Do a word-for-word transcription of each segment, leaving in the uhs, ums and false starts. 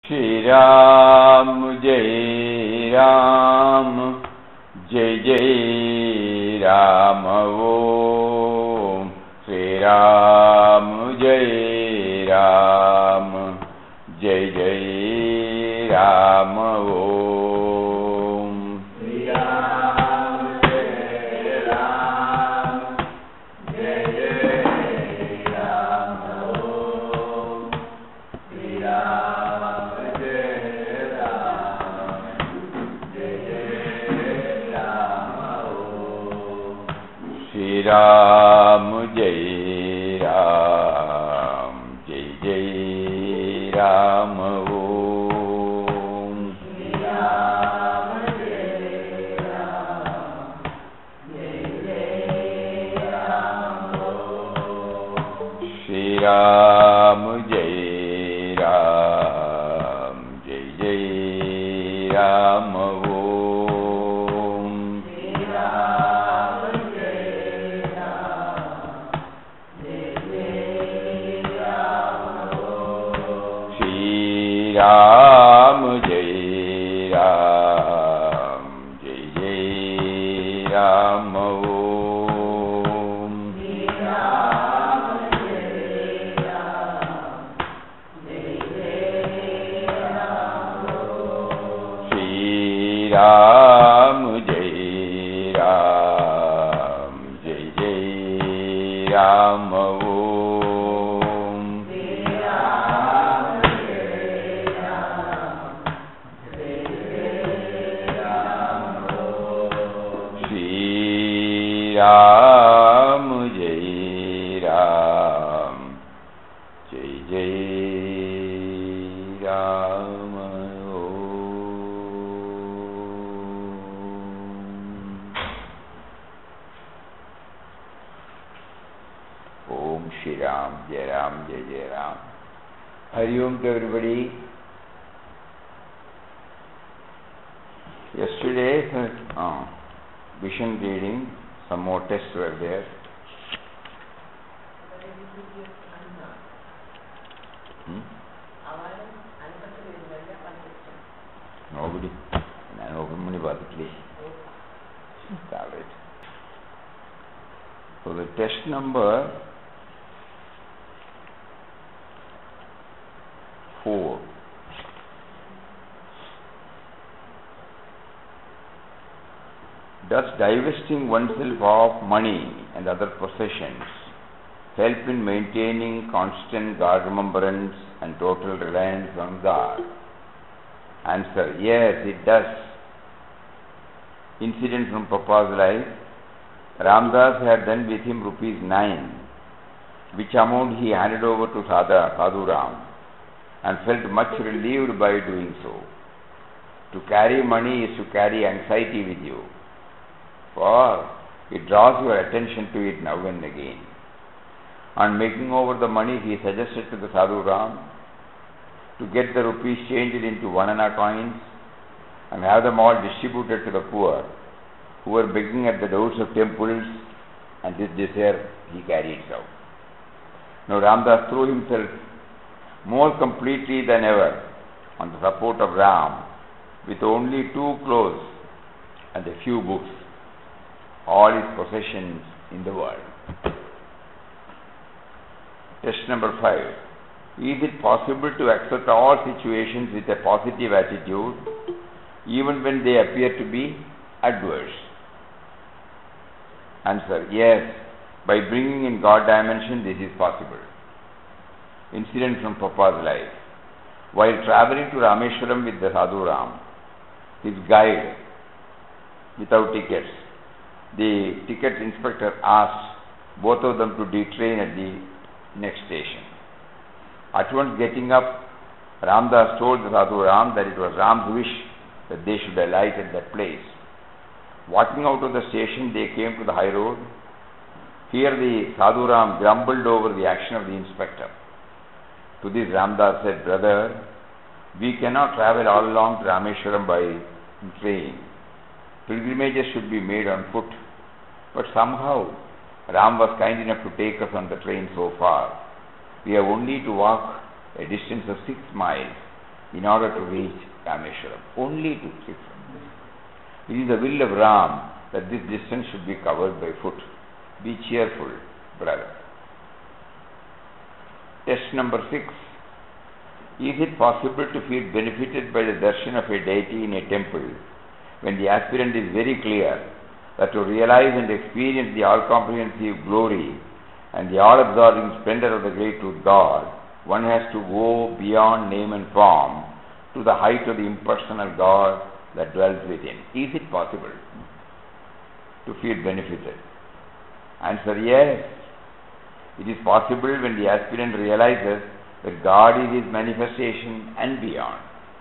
Shri Ram, Jai Ram, Jai Jai Ram, Om. Shri Ram, Jai Ram, Jai Jai Ram, Om. Shri Ram, Jai Ram, Jai Jai Ram, Om. Shri Ram. Shri Ram, Jai Ram, Jai Jai Ram, Om. Shri Ram, Jai Ram, Jai Jai Ram, Om. Shri Ram, Jai Ram, Jai Jai Ram, Om. Ram, Jai Ram, Jai Jai Ram, Om. Shri Ram, Jai Ram, Jai Jai Ram, Om. Shri Ram, Jai Ram, Jai Jai Ram, Om. Ram, Jai Ram, Jai Jai Ram, Om. Om Shri Ram, Jai Ram, Jai Jai Ram. Hari Om to everybody. Yesterday, uh, vision reading. Some more tests were there. Hmm? Nobody. I know everybody about it. All right. So the test number four. Does divesting oneself of money and other possessions help in maintaining constant God remembrance and total reliance on God? Answer: yes, it does. Incident from Papa's life. Ramdas had then with him rupees nine, which amount he handed over to Sadhu, Sadhu Ram, and felt much relieved by doing so. To carry money is to carry anxiety with you, for it draws your attention to it now and again. On making over the money, he suggested to the Sadhu Ram to get the rupees changed into one anna coins and have them all distributed to the poor who were begging at the doors of temples, and this desire he carried out. Now Ramdas threw himself more completely than ever on the support of Ram, with only two clothes and a few books, all his possessions in the world. Test number five. Is it possible to accept all situations with a positive attitude, even when they appear to be adverse? Answer: yes. By bringing in God dimension, this is possible. Incident from Papa's life. While traveling to Rameshwaram with the Sadhu Ram, his guide, without tickets, the ticket inspector asked both of them to detrain at the next station. At once getting up, Ramdas told the Sadhu Ram that it was Ram's wish that they should alight at that place. Walking out of the station, they came to the high road. Here the Sadhu Ram grumbled over the action of the inspector. To this Ramdas said, brother, we cannot travel all along to Rameshwaram by train. Pilgrimages should be made on foot. But somehow Ram was kind enough to take us on the train so far. We have only to walk a distance of six miles in order to reach Rameshwaram. Only two, six. It is the will of Ram that this distance should be covered by foot. Be cheerful, brother. Test number six. Is it possible to feel benefited by the darshan of a deity in a temple when the aspirant is very clear that to realize and experience the all-comprehensive glory and the all-absorbing splendor of the great truth God, one has to go beyond name and form to the height of the impersonal God that dwells within? Is it possible to feel benefited? Answer: yes. It is possible when the aspirant realizes that God is his manifestation and beyond.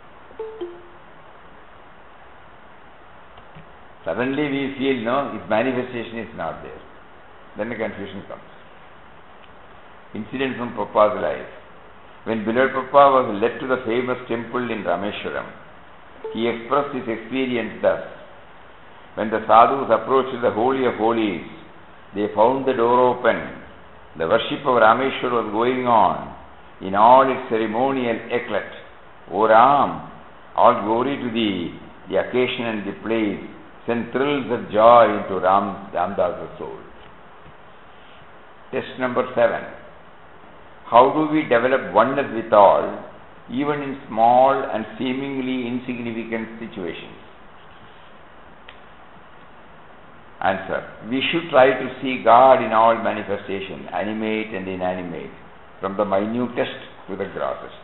Suddenly we feel, no, his manifestation is not there. Then the confusion comes. Incident from Papa's life. When beloved Papa was led to the famous temple in Rameshwaram, he expressed his experience thus: when the sadhus approached the Holy of Holies, they found the door open. The worship of Rameshwar was going on in all its ceremonial eclat. O Ram, all glory to thee, the occasion and the place sent thrills of joy into Ram, Ramdas's soul. Test number seven. How do we develop oneness with all, even in small and seemingly insignificant situations? Answer: we should try to see God in all manifestation, animate and inanimate, from the minutest to the grossest.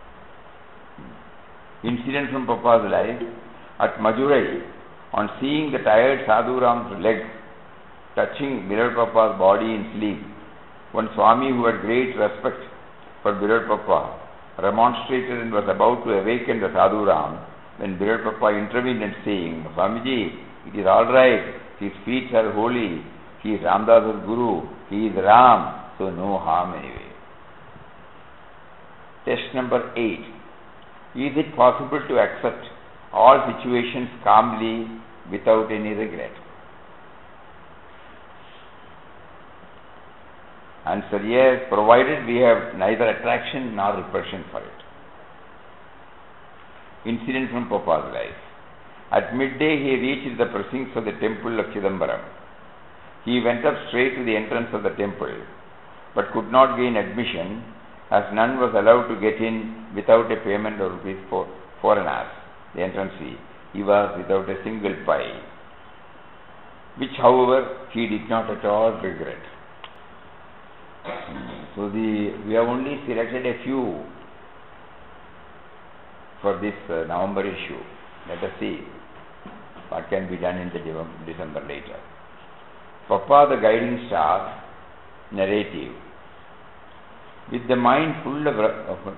Incident from Papa's life. At Madurai, on seeing the tired Sadhu Ram's leg touching beloved Papa's body in sleep, one Swami who had great respect for beloved Papa remonstrated and was about to awaken the Sadhu Ram when beloved Papa intervened and saying, Swamiji, it is all right, his feet are holy, he is Ramdas's Guru, he is Ram, so no harm anyway. Test number eight. Is it possible to accept all situations calmly without any regret? Answer: yes, provided we have neither attraction nor repulsion for it. Incident from Papa's life. At midday he reached the precincts of the temple of Chidambaram. He went up straight to the entrance of the temple, but could not gain admission, as none was allowed to get in without a payment of rupees four, four and a half, the entrance fee. He was without a single pie, which however he did not at all regret. So the, we have only selected a few for this uh, November issue. Let us see what can be done in the December later. Papa the Guiding Star, narrative. With the mind full of, of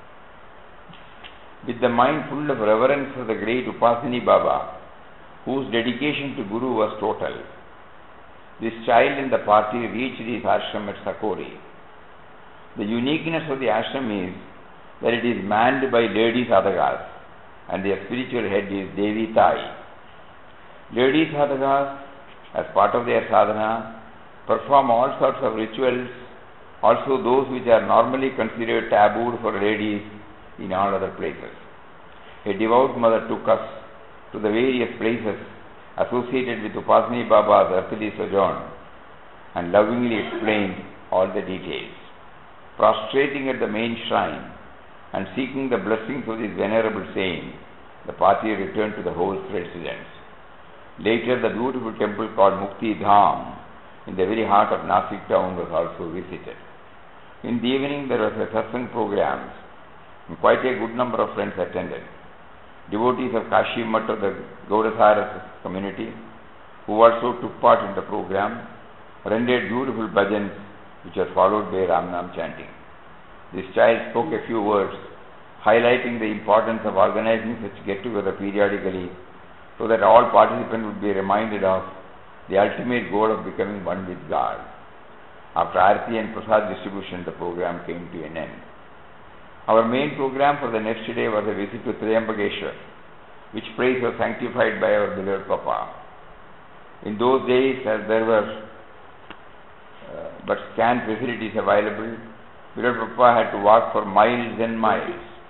with the mind full of reverence for the great Upasani Baba, whose dedication to Guru was total, this child in the party reached his ashram at Sakori. The uniqueness of the ashram is that it is manned by lady sadhakas, and their spiritual head is Devi Tai. Lady sadhakas, as part of their sadhana, perform all sorts of rituals, also those which are normally considered tabooed for ladies in all other places. A devout mother took us to the various places associated with Upasani Baba's earthly sojourn and lovingly explained all the details. Prostrating at the main shrine and seeking the blessings of this venerable saint, the party returned to the host's residence. Later, the beautiful temple called Mukti Dham in the very heart of Nasik town was also visited. In the evening, there was a satsang program, and quite a good number of friends attended. Devotees of Kashi Math of the Gaudasara community, who also took part in the program, rendered beautiful bhajans, which were followed by Ramnam chanting. This child spoke a few words, highlighting the importance of organizing such get-together periodically, so that all participants would be reminded of the ultimate goal of becoming one with God. After Aarti and Prasad distribution, the program came to an end. Our main program for the next day was a visit to Triambakeshwar, which place was sanctified by our beloved Papa. In those days, as there were uh, but scant facilities available, beloved Papa had to walk for miles and miles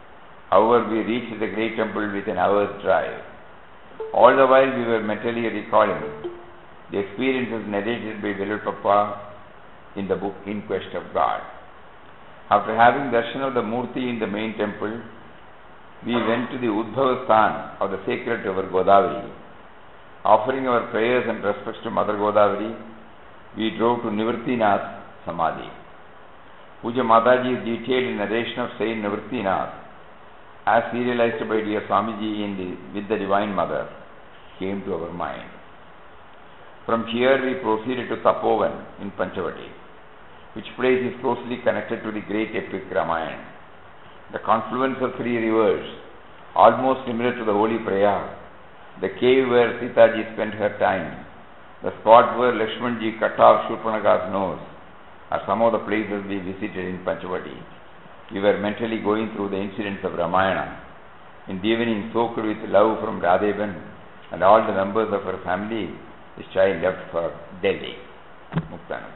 However, we reached the great temple with an hour's drive. All the while we were mentally recalling the experiences narrated by Vellu Papa in the book In Quest of God. After having darshan of the Murti in the main temple, we went to the Udbhava Sthan of the sacred river Godavari. Offering our prayers and respects to Mother Godavari, we drove to Nivrtinath Samadhi. Puja Mataji's detailed narration of Saint Nivrtinath, as serialized by dear Swamiji in the, with the Divine Mother, came to our mind. From here we proceeded to Tapovan in Panchavati, which place is closely connected to the great epic Ramayana. The confluence of three rivers, almost similar to the holy Prayag, the cave where Sita ji spent her time, the spot where Lakshman ji cut off Shurpanakha's nose, are some of the places we visited in Panchavati. We were mentally going through the incidents of Ramayana. In the evening, soaked with love from Radheban and all the members of her family, this child left for Delhi. Muktananda.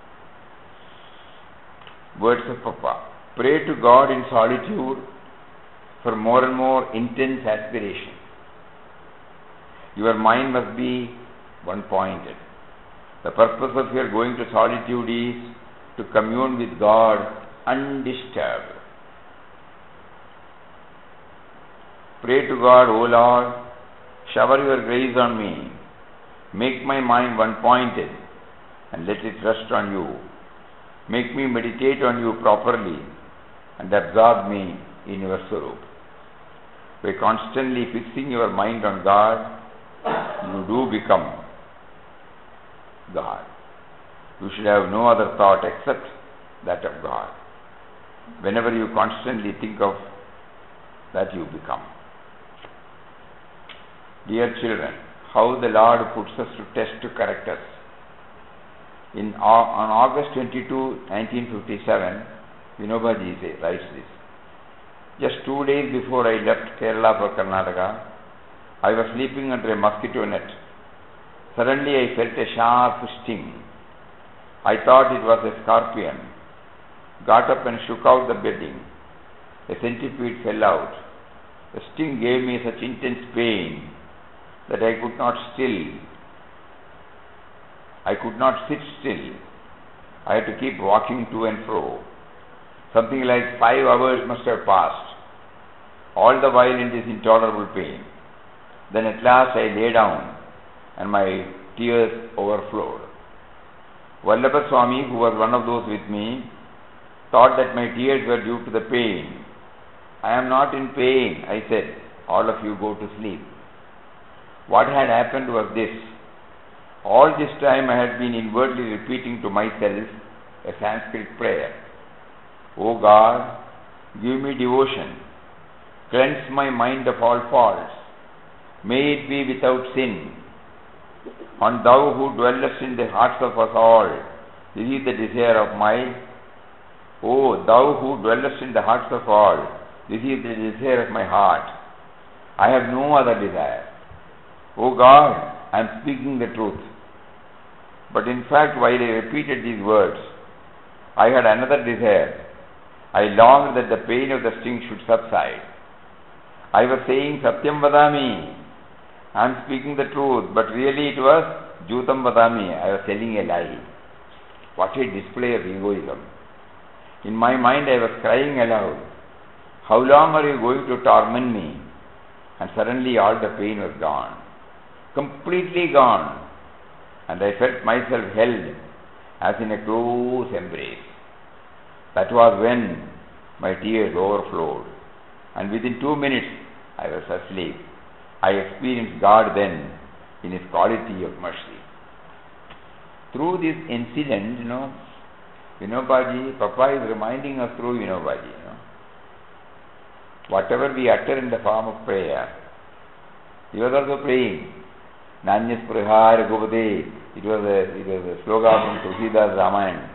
Words of Papa. Pray to God in solitude for more and more intense aspiration. Your mind must be one-pointed. The purpose of your going to solitude is to commune with God undisturbed. Pray to God, O Lord, shower your grace on me. Make my mind one-pointed and let it rest on you. Make me meditate on you properly and absorb me in your Swarup. By constantly fixing your mind on God, you do become God. You should have no other thought except that of God. Whenever you constantly think of that, you become. Dear children, how the Lord puts us to test to correct us. In, on August twenty-second, nineteen fifty-seven, Vinobaji writes this. Just two days before I left Kerala for Karnataka, I was sleeping under a mosquito net. Suddenly I felt a sharp sting. I thought it was a scorpion. Got up and shook out the bedding. A centipede fell out. The sting gave me such intense pain that I could not still. I could not sit still. I had to keep walking to and fro. Something like five hours must have passed, all the while in this intolerable pain. Then at last I lay down and my tears overflowed. Vallabha Swami, who was one of those with me, thought that my tears were due to the pain. I am not in pain, I said. All of you go to sleep. What had happened was this. All this time I had been inwardly repeating to myself a Sanskrit prayer. O God, give me devotion. Cleanse my mind of all faults. May it be without sin. And thou who dwellest in the hearts of us all, this is the desire of my... O thou who dwellest in the hearts of all, this is the desire of my heart. I have no other desire. O God, I am speaking the truth. But in fact, while I repeated these words, I had another desire. I longed that the pain of the sting should subside. I was saying Satyam Vadami, I am speaking the truth, but really it was Jutam Vadami, I was telling a lie. What a display of egoism. In my mind I was crying aloud, how long are you going to torment me? And suddenly all the pain was gone, completely gone, and I felt myself held as in a close embrace. That was when my tears overflowed, and within two minutes I was asleep. I experienced God then in His quality of mercy. Through this incident, you know, Vinobaji, Papa is reminding us through Vinobaji, you know, whatever we utter in the form of prayer, he was also praying. Nanyas Prahar Govade, it was a, it was a slogan from Tulsidas Ramayana.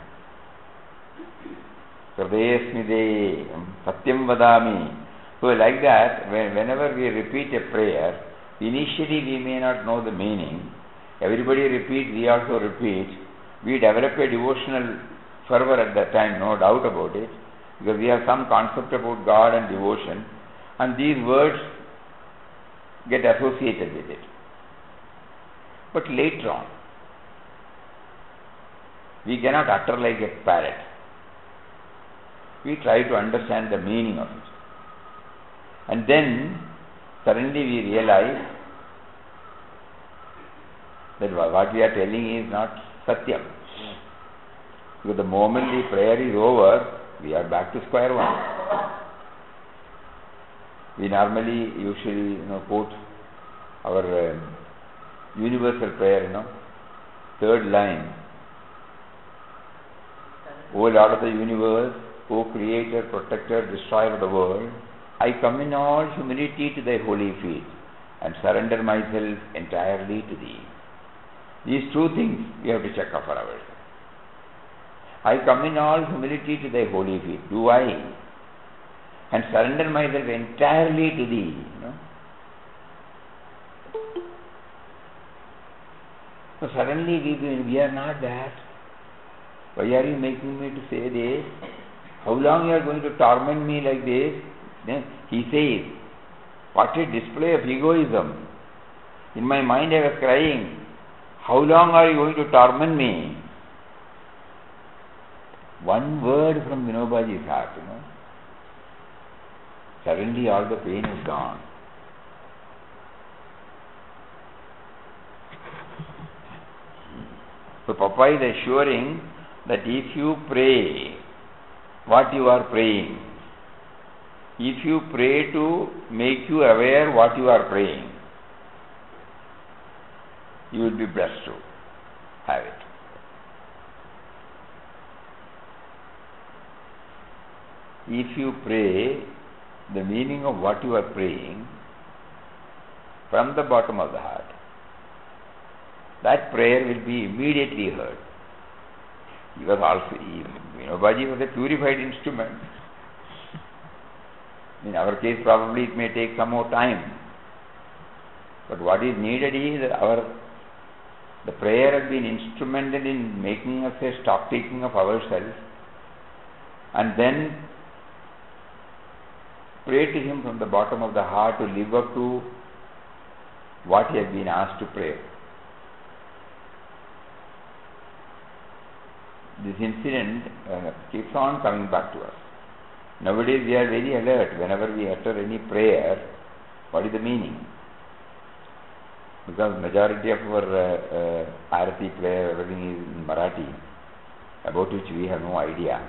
Hridayasmide, Satyam Vadami. So like that, when, whenever we repeat a prayer, initially we may not know the meaning. Everybody repeats, we also repeat. We develop a devotional fervor at that time, no doubt about it, because we have some concept about God and devotion. and these words get associated with it. But later on, we cannot utter like a parrot. We try to understand the meaning of it. And then suddenly we realize that what we are telling is not Satyam. Because the moment the prayer is over, we are back to square one. We normally usually you know quote our uh, universal prayer, you know, third line. O Lord of the universe, O Creator, Protector, Destroyer of the world, I come in all humility to Thy holy feet and surrender myself entirely to Thee. These two things we have to check up for ourselves. I come in all humility to Thy holy feet. Do I? And surrender myself entirely to Thee. You know? So suddenly we, we are not that. Why are you making me to say this? How long you are going to torment me like this? Then he says, what a display of egoism. In my mind I was crying, how long are you going to torment me? One word from Vinobaji's heart, you know. Suddenly all the pain is gone. So Papa is assuring that if you pray what you are praying, if you pray to make you aware what you are praying, you will be blessed to have it. If you pray the meaning of what you are praying from the bottom of the heart, that prayer will be immediately heard. Because also, Vinobaji was a purified instrument. In our case, probably it may take some more time. But what is needed is our the prayer has been instrumental in making us a stock taking of ourselves, and then pray to Him from the bottom of the heart to live up to what He has been asked to pray. This incident uh, keeps on coming back to us. Nowadays we are very alert whenever we utter any prayer. What is the meaning? Because majority of our uh, uh, Arati prayer, everything is in Marathi, about which we have no idea.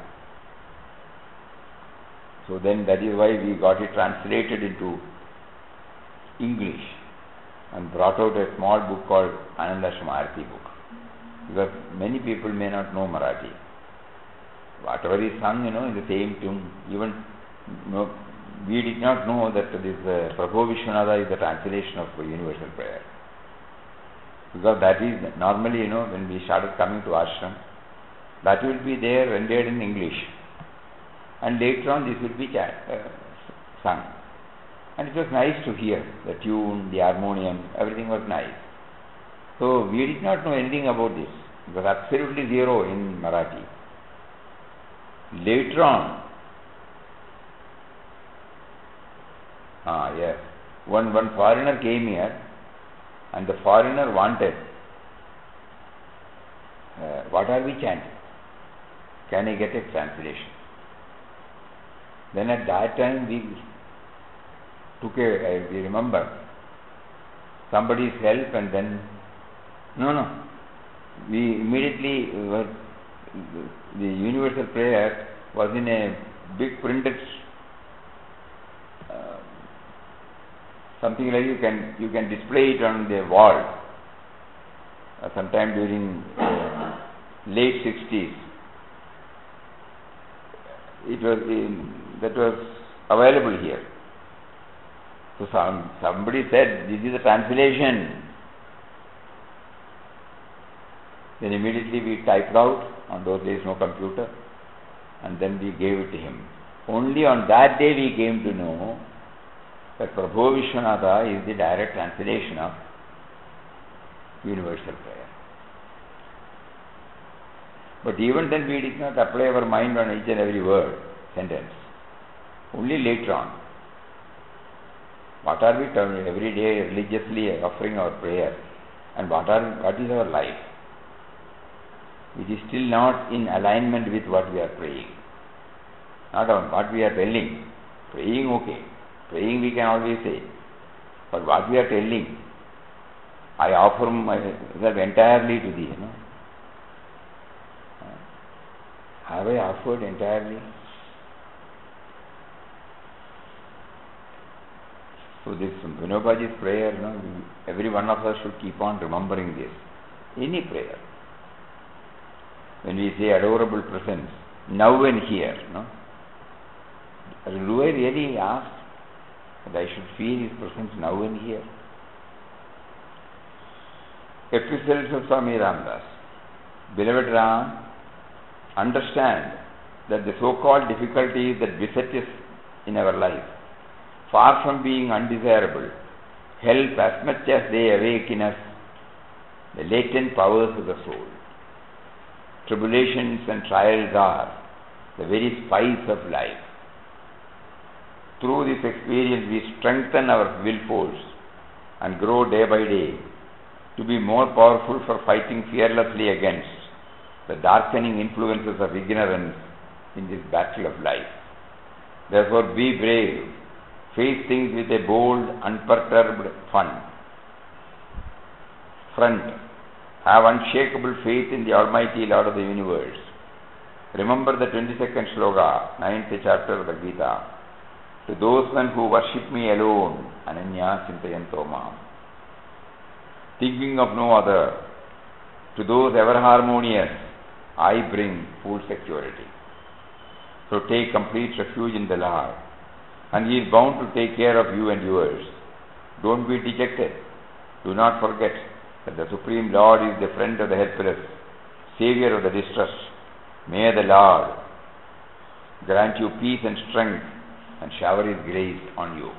So then that is why we got it translated into English and brought out a small book called Anandashram Arati book. Because many people may not know Marathi. Whatever is sung, you know, in the same tune, even you know, we did not know that this uh, Prabhu Vishwanatha is the translation of universal prayer. Because that is normally, you know, when we started coming to ashram, that will be there rendered in English. And later on this will be chat, uh, sung. And it was nice to hear the tune, the harmonium, everything was nice. So we did not know anything about this. It was absolutely zero in Marathi. Later on, ah yes, one, one foreigner came here and the foreigner wanted, uh, what are we chanting? Can I get a translation? Then at that time we took a, I we remember, somebody's help, and then, no, no, we immediately, were, the universal prayer was in a big printed, uh, something like you can, you can display it on the wall, uh, sometime during uh, late sixties. It was in, that was available here. So some, somebody said, this is a translation. Then immediately we typed out, on those days no computer, and then we gave it to him. Only on that day we came to know that Prabhu Vishwanatha is the direct translation of universal prayer. But even then we did not apply our mind on each and every word, sentence. Only later on. What are we doing every day religiously offering our prayer? And what are what is our life? It is still not in alignment with what we are praying. Not on what we are telling. Praying, okay. Praying we can always say. But what we are telling, I offer myself entirely to thee. You know? Have I offered entirely? So this Vinobaji's prayer, you know, every one of us should keep on remembering this. Any prayer. When we say adorable presence, now and here, no? Do I really ask that I should feel His presence now and here? Epistles of Swami Ramdas. Beloved Ram, understand that the so-called difficulties that beset us in our life, far from being undesirable, help as much as they awaken us the latent powers of the soul. Tribulations and trials are the very spice of life. Through this experience, we strengthen our will force and grow day by day to be more powerful for fighting fearlessly against the darkening influences of ignorance in this battle of life. Therefore, be brave. Face things with a bold, unperturbed fun. Front. Have unshakable faith in the Almighty Lord of the universe. Remember the twenty-second sloka, ninth chapter of the Gita. To those men who worship me alone, Ananya Chintayanto Mam. Thinking of no other, to those ever harmonious, I bring full security. So take complete refuge in the Lord, and He is bound to take care of you and yours. Don't be dejected. Do not forget that the Supreme Lord is the friend of the helpless, Savior of the distressed. May the Lord grant you peace and strength and shower His grace on you.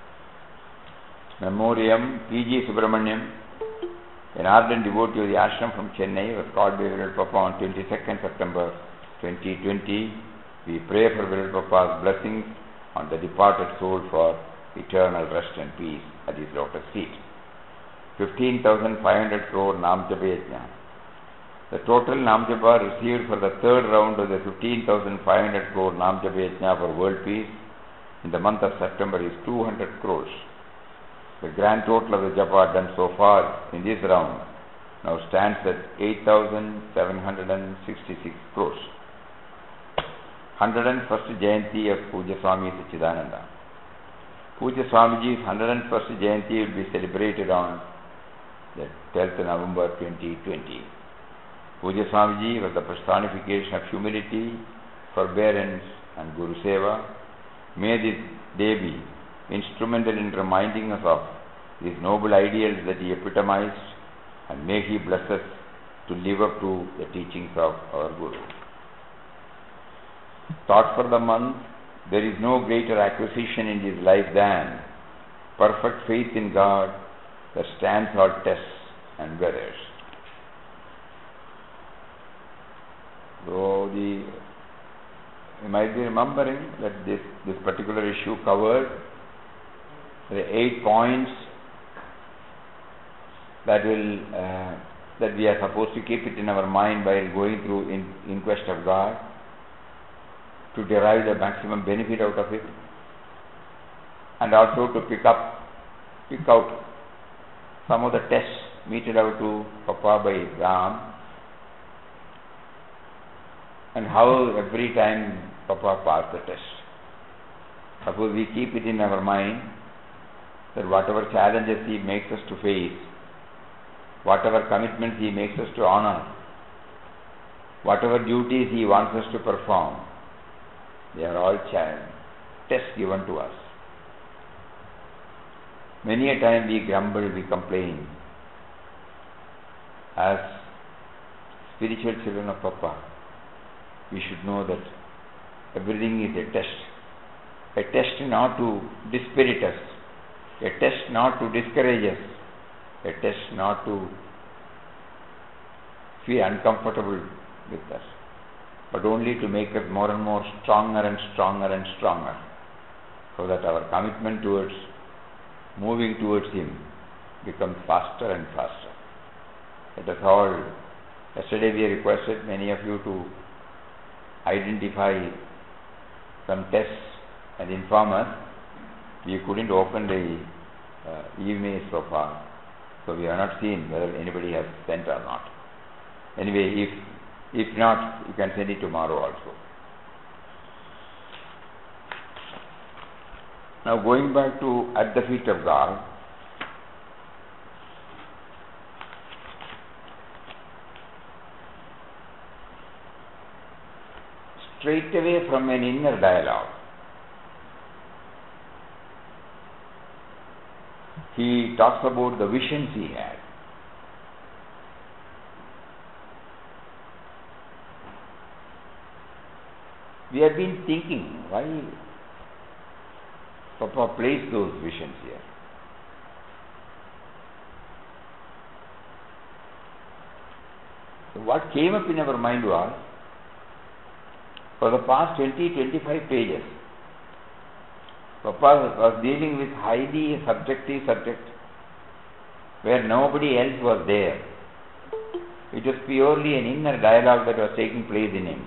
Memoriam P G Subramaniam, an ardent devotee of the ashram from Chennai, was called by Viral Papa on twenty-second September twenty twenty. We pray for Viral Papa's blessings on the departed soul for eternal rest and peace at His lotus feet. fifteen thousand five hundred crore Nam Japa Yajna. The total Nam Japa received for the third round of the fifteen thousand five hundred crore Nam Japa Yajna for world peace in the month of September is two hundred crores. The grand total of the Japa done so far in this round now stands at eight thousand seven hundred sixty-six crores. one hundred first Jayanti of Puja Swami Sachidananda. Puja Swamiji's one hundred first Jayanti will be celebrated on the twelfth of November twenty twenty. Puja Swamiji was the personification of humility, forbearance and Guru Seva. May this day be instrumental in reminding us of these noble ideals that he epitomized, and may he bless us to live up to the teachings of our Guru. Thought for the month: there is no greater acquisition in this life than perfect faith in God that stands all tests and weathers. So the you might be remembering that this, this particular issue covered the eight points that will uh, that we are supposed to keep it in our mind while going through in, in quest of God, to derive the maximum benefit out of it, and also to pick up, pick out some of the tests meted out to Papa by Ram, and how every time Papa passed the test. Suppose we keep it in our mind that whatever challenges he makes us to face, whatever commitments he makes us to honor, whatever duties he wants us to perform, they are all tests given to us. Many a time we grumble, we complain. As spiritual children of Papa, we should know that everything is a test. A test not to dispirit us, a test not to discourage us, a test not to feel uncomfortable with us, but only to make us more and more stronger and stronger and stronger, so that our commitment towards moving towards him becomes faster and faster. Let us all, yesterday we requested many of you to identify some tests and inform us. We couldn't open the uh, emails so far, so we have not seen whether anybody has sent or not. Anyway, if if not, you can send it tomorrow also. Now going back to At the Feet of God, straight away from an inner dialogue, he talks about the visions he had. We have been thinking, why Papa placed those visions here? So what came up in our mind was, for the past twenty to twenty-five pages, Papa was dealing with highly subjective subject where nobody else was there. It was purely an inner dialogue that was taking place in him,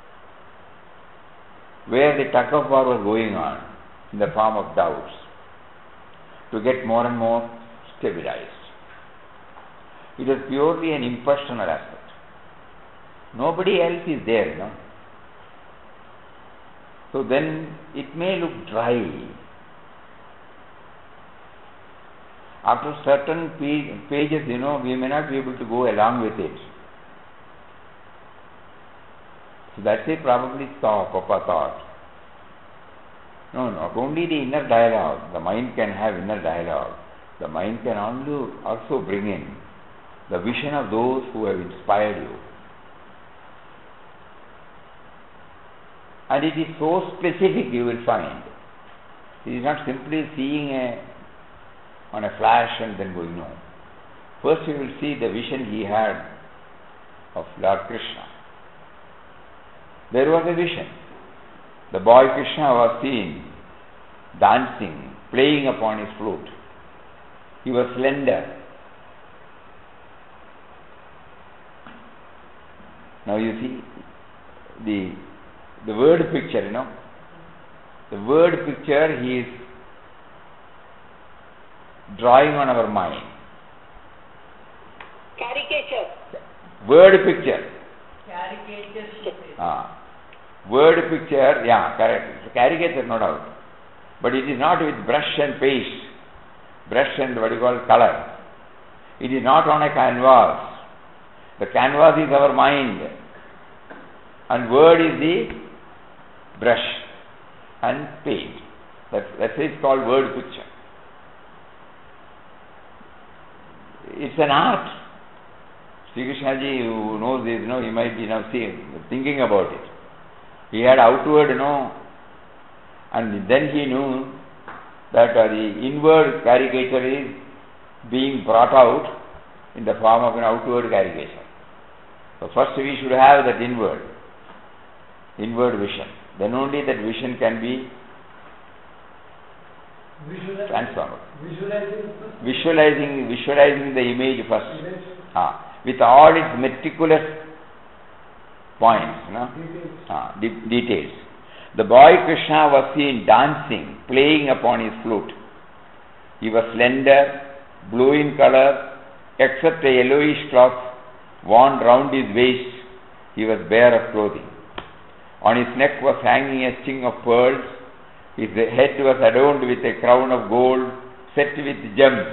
where the tug of war was going on in the form of doubts to get more and more stabilized. It was purely an impersonal aspect. Nobody else is there, you know. So then it may look dry. After certain pages, you know, we may not be able to go along with it. So that's it, probably thought, Papa thought. No, not only the inner dialogue, the mind can have inner dialogue. The mind can also, also bring in the vision of those who have inspired you. And it is so specific, you will find. It is not simply seeing a, on a flash and then going no. First you will see the vision he had of Lord Krishna. There was a vision. The boy Krishna was seen dancing, playing upon his flute. He was slender. Now you see the the word picture, you know. The word picture he is drawing on our mind. Caricature. Word picture. Caricature. Ah. Word picture, yeah, correct. It's a caricature, no doubt. But it is not with brush and paste, brush and what you call color. It is not on a canvas. The canvas is our mind, and word is the brush and paint. That's, that's why it's called word picture. It's an art. Sri Krishna ji, who knows this, you know, he might be now seeing, thinking about it. He had outward, you know, and then he knew that uh, the inward caricature is being brought out in the form of an outward caricature. So first we should have that inward, inward vision. Then only that vision can be transformed. Visualizing, visualizing, visualizing the image first, ah, with all its meticulous points, you know, ah, de- details. The boy Krishna was seen dancing, playing upon his flute. He was slender, blue in color, except a yellowish cloth wound round his waist. He was bare of clothing. On his neck was hanging a string of pearls. His head was adorned with a crown of gold set with gems.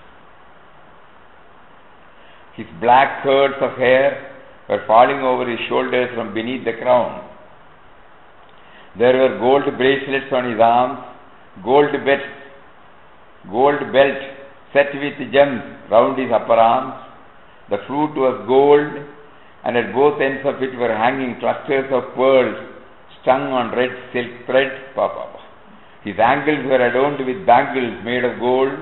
His black curls of hair were falling over his shoulders from beneath the crown. There were gold bracelets on his arms, gold belts, gold belt set with gems round his upper arms. The flute was gold, and at both ends of it were hanging clusters of pearls strung on red silk thread. Papa. His ankles were adorned with bangles made of gold.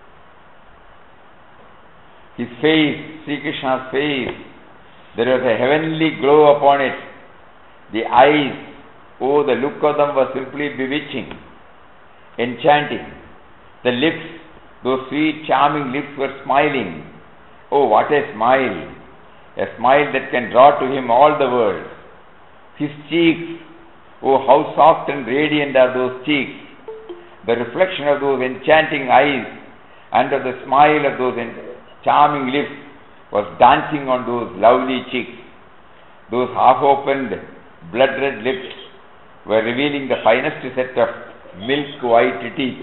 His face, Sri Krishna's face, there was a heavenly glow upon it. The eyes, oh, the look of them was simply bewitching, enchanting. The lips, Those sweet, charming lips were smiling. Oh, what a smile! A smile that can draw to him all the world. His cheeks, oh, how soft and radiant are those cheeks. The reflection of those enchanting eyes under the smile of those charming lips was dancing on those lovely cheeks. Those half-opened, blood-red lips were revealing the finest set of milk-white teeth.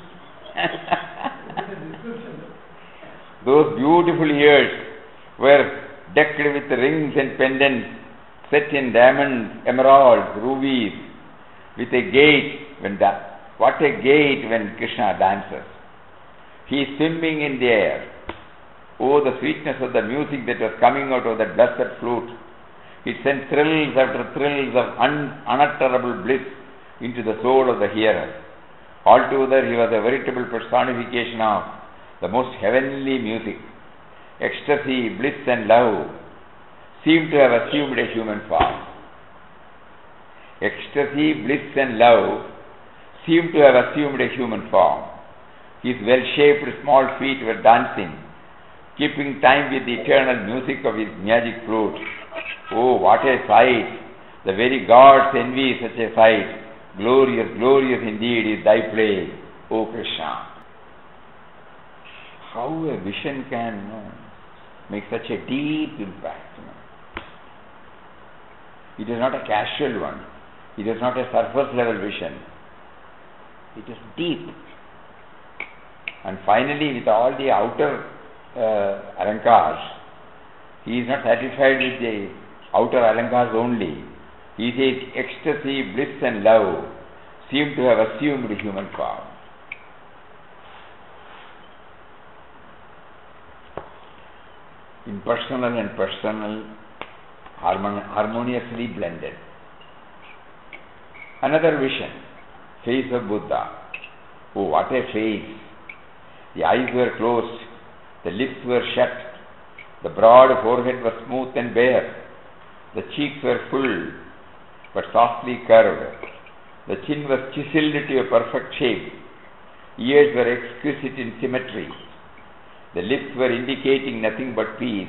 Those beautiful ears were decked with rings and pendants set in diamonds, emeralds, rubies, with a gait when the, what a gait when Krishna dances. He is swimming in the air. Oh, the sweetness of the music that was coming out of that blessed flute. It sent thrills after thrills of un, unutterable bliss into the soul of the hearer. Altogether, he was a veritable personification of the most heavenly music. Ecstasy, bliss and love seemed to have assumed a human form. Ecstasy, bliss and love seemed to have assumed a human form. His well-shaped small feet were dancing, keeping time with the eternal music of his magic flute. Oh, what a sight! The very gods envy such a sight. Glorious, glorious indeed is thy play, O Krishna. How a vision can you know, make such a deep impact. You know. It is not a casual one. It is not a surface level vision. It is deep. And finally, with all the outer uh, alankars, he is not satisfied with the outer alankars only. He says ecstasy, bliss and love seem to have assumed human form. Impersonal and personal harmon- harmoniously blended. Another vision, face of Buddha. Oh, what a face! The eyes were closed, the lips were shut, the broad forehead was smooth and bare, the cheeks were full but softly curved, the chin was chiseled to a perfect shape, ears were exquisite in symmetry, the lips were indicating nothing but peace.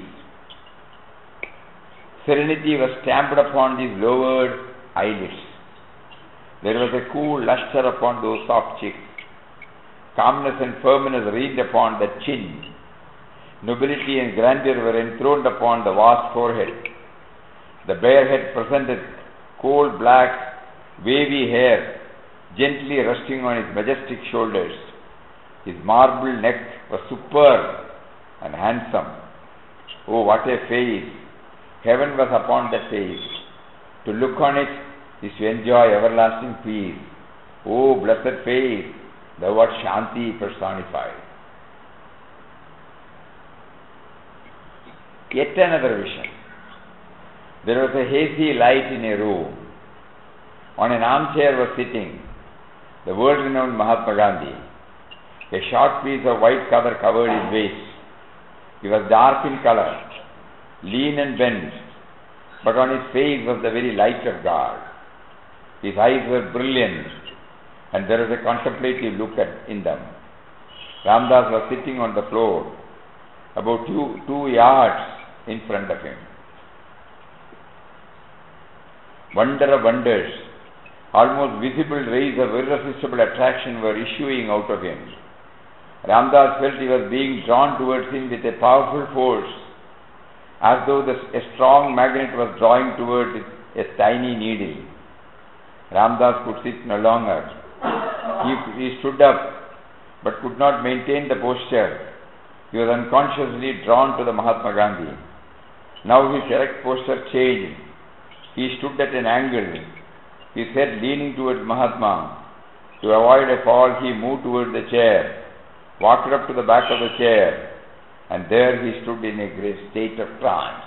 Serenity was stamped upon these lowered eyelids. There was a cool lustre upon those soft cheeks. Calmness and firmness reigned upon the chin. Nobility and grandeur were enthroned upon the vast forehead. The bare head presented coal black, wavy hair, gently resting on his majestic shoulders. His marble neck was superb and handsome. Oh, what a face! Heaven was upon that face. To look on it is to enjoy everlasting peace. Oh, blessed face! Thou art Shanti personified. Yet another vision. There was a hazy light in a room. On an armchair was sitting the world-renowned Mahatma Gandhi. A short piece of white cover covered his waist. He was dark in color, lean and bent, but on his face was the very light of God. His eyes were brilliant, and there was a contemplative look at, in them. Ramdas was sitting on the floor, about two, two yards in front of him. Wonder of wonders, almost visible rays of irresistible attraction were issuing out of him. Ramdas felt he was being drawn towards him with a powerful force, as though the, a strong magnet was drawing towards it a tiny needle. Ramdas could sit no longer. He, he stood up, but could not maintain the posture. He was unconsciously drawn to the Mahatma Gandhi. Now his erect posture changed. He stood at an angle, his head leaning towards Mahatma. To avoid a fall, he moved towards the chair, walked up to the back of the chair, and there he stood in a great state of trance.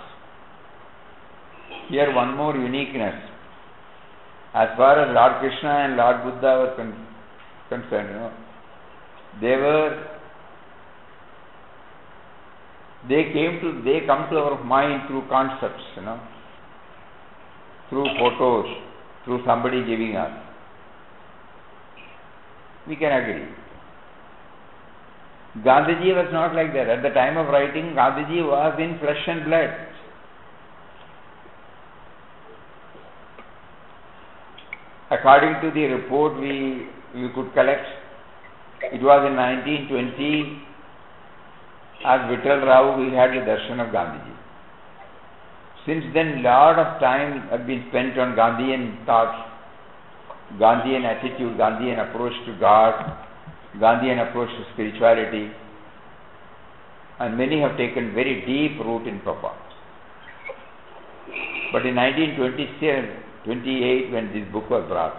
Here one more uniqueness. As far as Lord Krishna and Lord Buddha were con- concerned, you know, they were, they came to, they come to our mind through concepts, you know, through photos, through somebody giving us. We can agree. Gandhiji was not like that. At the time of writing, Gandhiji was in flesh and blood. According to the report we, we could collect, it was in nineteen twenty, as Vittal Rao, he had the darshan of Gandhiji. Since then, lot of time had been spent on Gandhian thoughts, Gandhian attitude, Gandhian approach to God, Gandhian approach to spirituality, and many have taken very deep root in Prabhupada. But in nineteen twenty-seven, twenty-eight, when this book was brought,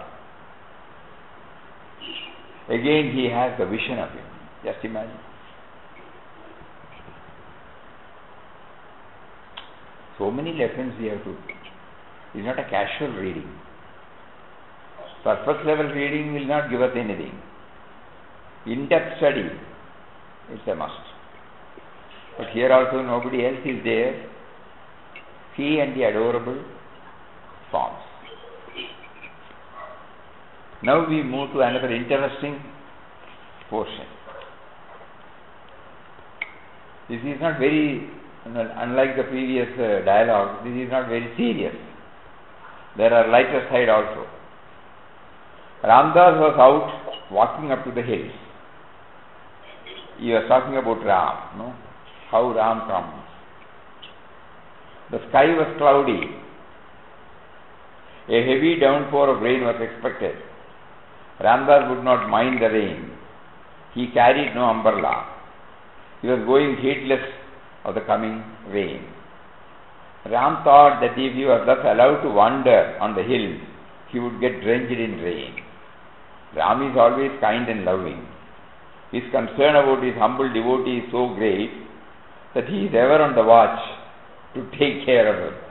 again he has the vision of him. Just imagine. So many lessons we have to. It's not a casual reading. Surface level reading will not give us anything. In-depth study, it's a must. But here also nobody else is there. He and the adorable forms. Now we move to another interesting portion. This is not very, unlike the previous uh, dialogue, this is not very serious. There are lighter side also. Ramdas was out walking up to the hills. He was talking about Ram, no? How Ram comes. The sky was cloudy. A heavy downpour of rain was expected. Ramdas would not mind the rain. He carried no umbrella. He was going heedless of the coming rain. Ram thought that if he was thus allowed to wander on the hills, he would get drenched in rain. Ram is always kind and loving. His concern about his humble devotee is so great that he is ever on the watch to take care of him.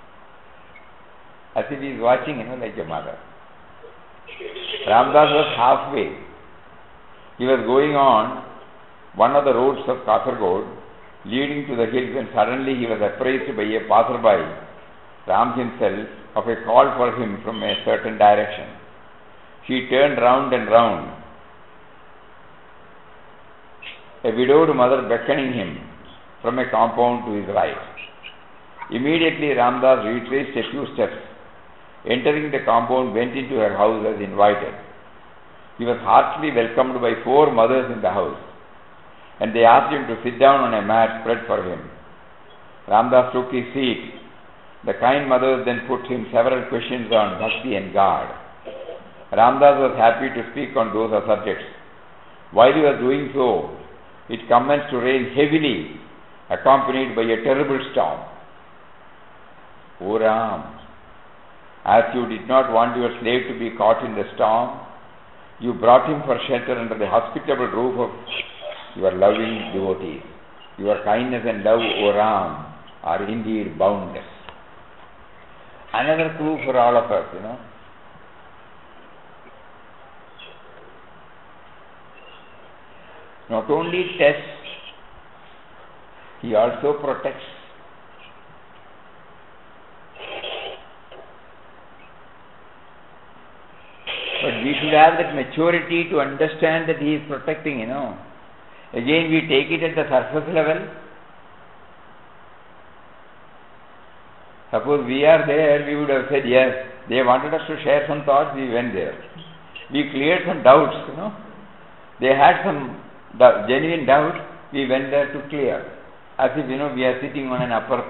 As if he is watching, you know, like a mother. Ramdas was halfway. He was going on one of the roads of Kasargod leading to the hills, and suddenly he was apprised by a passerby, Ram himself, of a call for him from a certain direction. He turned round and round, a widowed mother beckoning him from a compound to his right. Immediately Ramdas retraced a few steps. Entering the compound, went into her house as invited. He was heartily welcomed by four mothers in the house, and they asked him to sit down on a mat spread for him. Ramdas took his seat. The kind mothers then put him several questions on Bhakti and God. Ramdas was happy to speak on those subjects. While he was doing so, it commenced to rain heavily, accompanied by a terrible storm. O Ram, as you did not want your slave to be caught in the storm, you brought him for shelter under the hospitable roof of your loving devotees. Your kindness and love, O Ram, are indeed boundless. Another clue for all of us, you know. Not only tests, he also protects. But we should have that maturity to understand that he is protecting, you know. Again, we take it at the surface level. Suppose we are there, we would have said, yes, they wanted us to share some thoughts, we went there. We cleared some doubts, you know. They had some doubt, genuine doubt, we went there to clear. As if, you know, we are sitting on an upper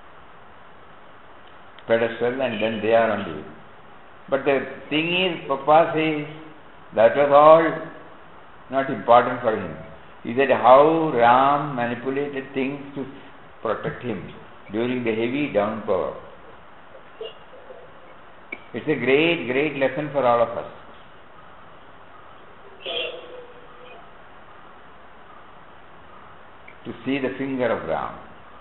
pedestal and then they are on the... But the thing is, Papa says, that was all not important for him. He said how Ram manipulated things to protect him during the heavy downpour. It's a great, great lesson for all of us. To see the finger of Ram.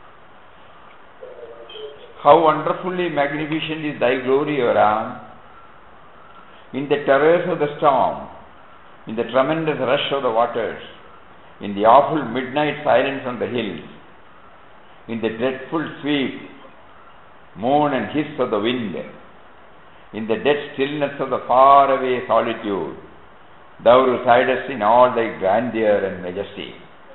How wonderfully magnificent is thy glory, O Ram. In the terrors of the storm, in the tremendous rush of the waters, in the awful midnight silence on the hills, in the dreadful sweep, moan and hiss of the wind, in the dead stillness of the faraway solitude, thou residest in all thy grandeur and majesty.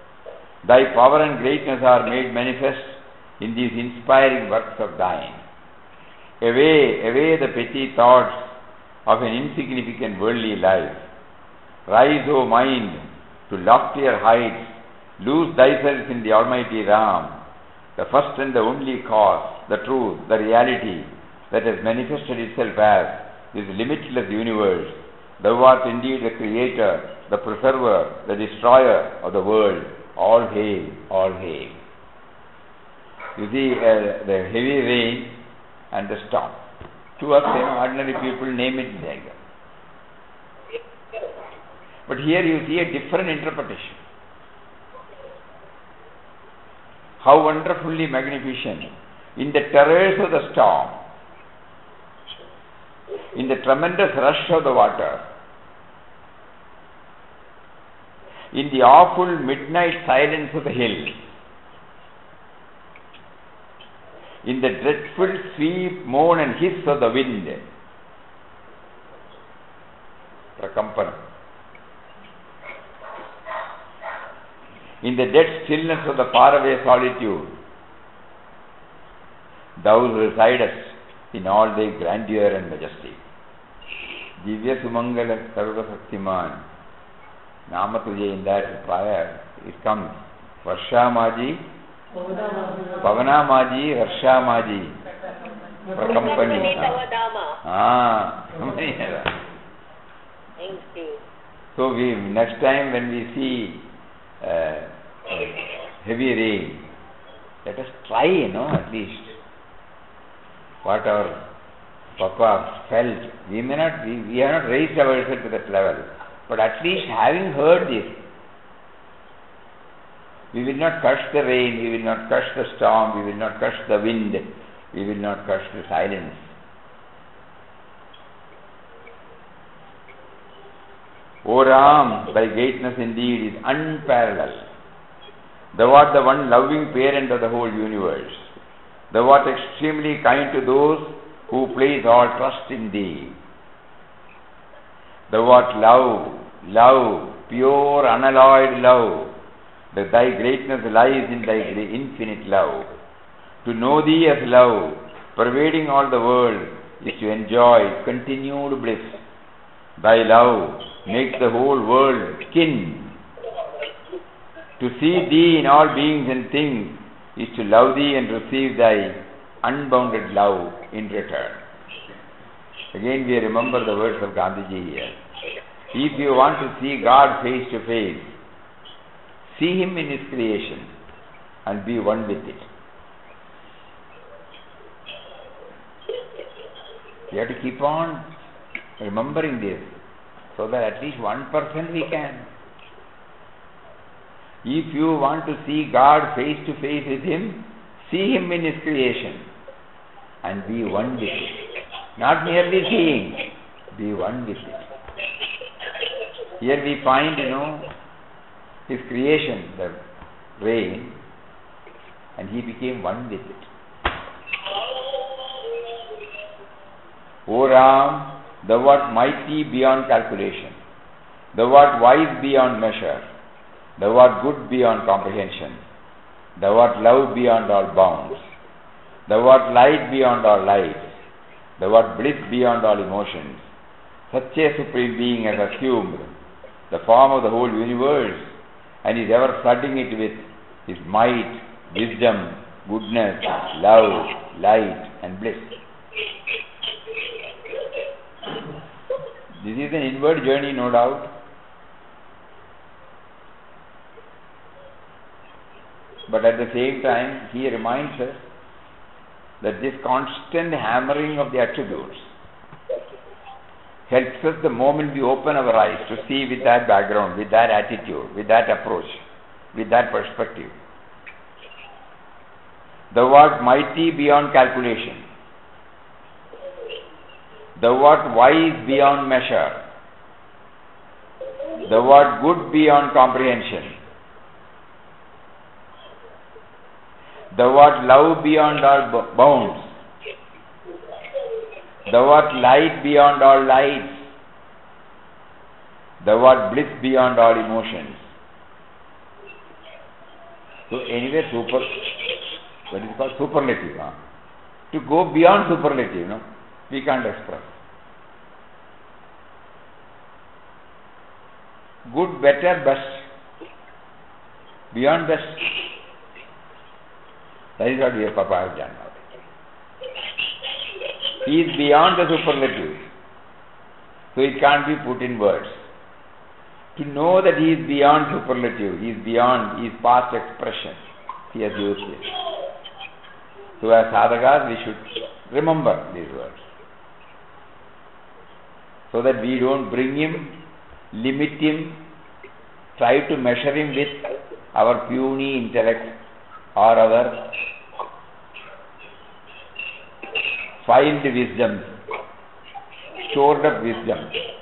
Thy power and greatness are made manifest in these inspiring works of thine. Away, away the petty thoughts of an insignificant worldly life. Rise, O mind, to loftier heights. Lose thyself in the Almighty Ram, the first and the only cause, the truth, the reality that has manifested itself as this limitless universe. Thou art indeed the creator, the preserver, the destroyer of the world. All hail, all hail. You see, uh, the heavy rain and the storm. To us, you know, ordinary people name it like that. But here you see a different interpretation. How wonderfully magnificent. In the terrors of the storm, in the tremendous rush of the water, in the awful midnight silence of the hills, in the dreadful sweep, moan and hiss of the wind, Prakampana, in the dead stillness of the faraway solitude, thou residest in all thy grandeur and majesty. Divya Sumangala Sarva Saktiman, Nama Tuje, in that prayer, it comes, Varsha Maji, Pavana Maji, Varsha Maji, Prakampani. Ah, Thank you. so we, next time when we see uh, heavy rain, let us try, you know, at least what our Papa felt. We may not, we, we have not raised ourselves to that level, but at least having heard this, we will not curse the rain, we will not curse the storm, we will not curse the wind, we will not curse the silence. O Ram, thy greatness indeed is unparalleled. Thou art the one loving parent of the whole universe. Thou art extremely kind to those who place all trust in thee. Thou art love, love, pure unalloyed love. That thy greatness lies in thy infinite love. To know thee as love, pervading all the world, is to enjoy continued bliss. Thy love makes the whole world kin. To see thee in all beings and things is to love thee and receive thy unbounded love in return. Again we remember the words of Gandhiji here. If you want to see God face to face, see Him in His creation and be one with it. We have to keep on remembering this, so that at least one percent we can. If you want to see God face to face with Him, see Him in His creation and be one with it. Not merely seeing, be one with it. Here we find, you know, His creation, the rain, and He became one with it. O Ram, thou art mighty beyond calculation. Thou art wise beyond measure. Thou art good beyond comprehension. Thou art love beyond all bounds. Thou art light beyond all lights. Thou art bliss beyond all emotions. Such a supreme being has assumed the form of the whole universe and is ever flooding it with His might, wisdom, goodness, love, light and bliss. This is an inward journey, no doubt. But at the same time, he reminds us that this constant hammering of the attributes helps us the moment we open our eyes to see with that background, with that attitude, with that approach, with that perspective. Thou art mighty beyond calculation. Thou art wise beyond measure. Thou art good beyond comprehension. Thou art love beyond all bounds. Thou art light beyond all lights. Thou art bliss beyond all emotions. So anyway, super, what is called superlative. Huh? To go beyond superlative, you know, we can't express. Good, better, best. Beyond best. That is what we have Papa has done now. He is beyond the superlative. So it can't be put in words. To know that he is beyond superlative, he is beyond, he is past expression. He has used it. So as sadhakas, we should remember these words. So that we don't bring him, limit him, try to measure him with our puny intellect or our filed wisdom, stored up wisdom.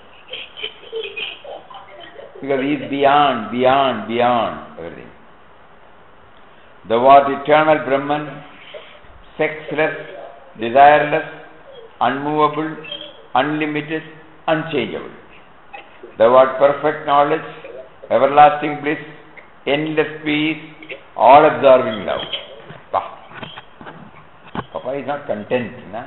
Because he is beyond, beyond, beyond everything. Thou art eternal Brahman, sexless, desireless, unmovable, unlimited, unchangeable. Thou art perfect knowledge, everlasting bliss, endless peace, all-absorbing love. Bah. Papa is not content, na?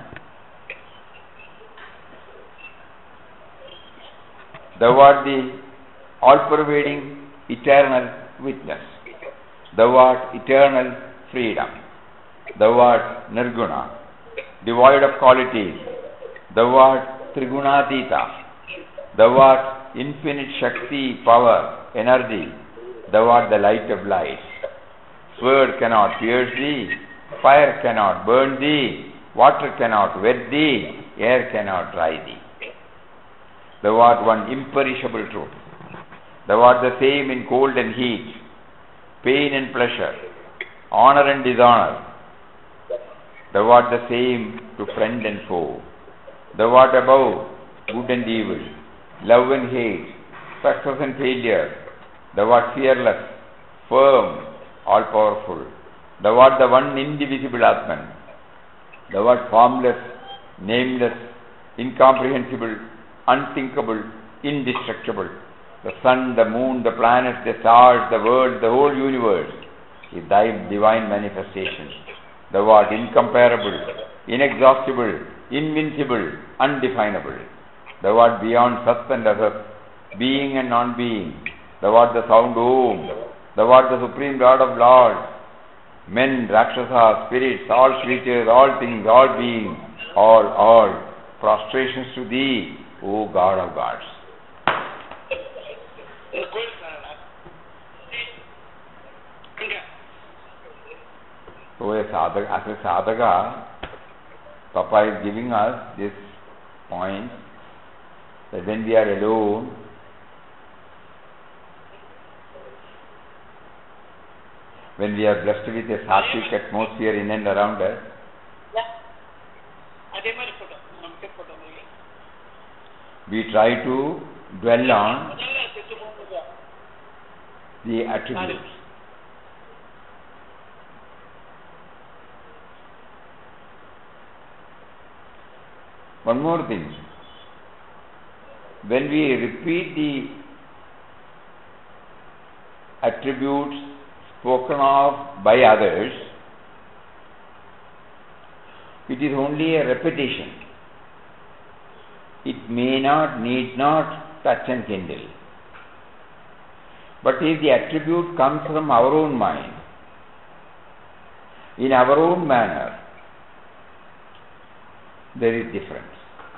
Thou art the all-pervading, eternal witness. Thou art eternal freedom. Thou art nirguna, devoid of qualities. Thou art trigunatita. Thou art infinite Shakti, power, energy. Thou art the light of light. Sword cannot pierce thee, fire cannot burn thee, water cannot wet thee, air cannot dry thee. Thou art one imperishable truth. Thou art the same in cold and heat, pain and pleasure, honor and dishonor. Thou art the same to friend and foe. Thou art above good and evil, love and hate, success and failure. Thou art fearless, firm, all-powerful. Thou art the one indivisible Atman. Thou art formless, nameless, incomprehensible, unthinkable, indestructible. The sun, the moon, the planets, the stars, the world, the whole universe is thy divine manifestation. Thou art incomparable, inexhaustible, invincible, undefinable. Thou art beyond Sat and Asat, being and non-being. Thou art the sound Om. Thou art the supreme Lord of Lords. Men, Rakshasas, spirits, all creatures, all things, all beings, all, all, prostrations to thee, O God of gods. So as, sadhaka, as a sadhaka, Papa is giving us this point that when we are alone, when we are blessed with a sattvic atmosphere in and around us, we try to dwell on the attributes. One more thing, when we repeat the attributes spoken of by others, it is only a repetition. It may not, need not touch and kindle. But if the attribute comes from our own mind, in our own manner, there is difference.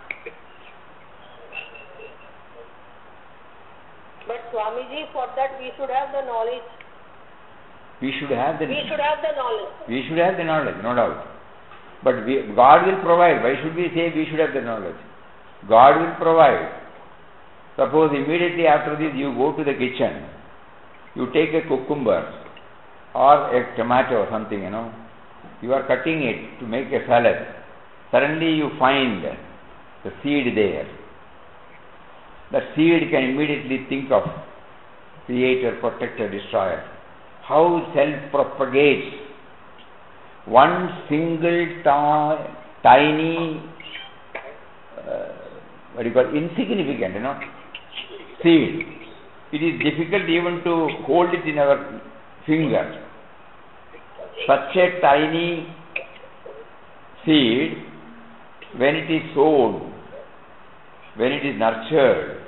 But Swamiji, for that we should have the knowledge. We should have the We should have the knowledge. We should have the knowledge, no doubt. But we, God will provide. Why should we say we should have the knowledge? God will provide. Suppose immediately after this you go to the kitchen, you take a cucumber or a tomato or something, you know, you are cutting it to make a salad. Suddenly you find the seed there. The seed can immediately think of creator, protector, destroyer. How self-propagates one single t- tiny, uh, what do you call, insignificant, you know, seed. It is difficult even to hold it in our finger. such a tiny seed, when it is sown, when it is nurtured,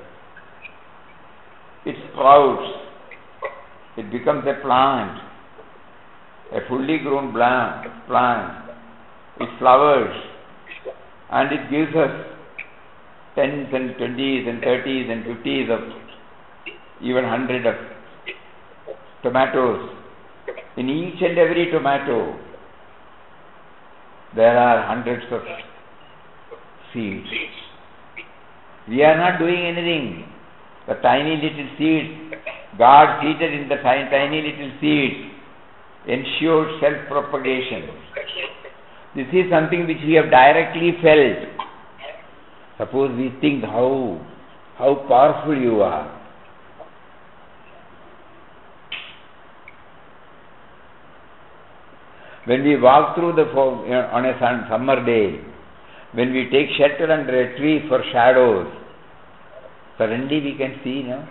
it sprouts, it becomes a plant, a fully grown plant, plant. It flowers and it gives us tens and twenties and thirties and fifties of even hundred of tomatoes. In each and every tomato there are hundreds of seeds. We are not doing anything. The tiny little seeds, God seated in the tiny, tiny little seeds, ensures self-propagation. This is something which we have directly felt. Suppose we think how, how powerful you are. When we walk through the fog, you know, on a sun, summer day, when we take shelter under a tree for shadows, suddenly we can see, no?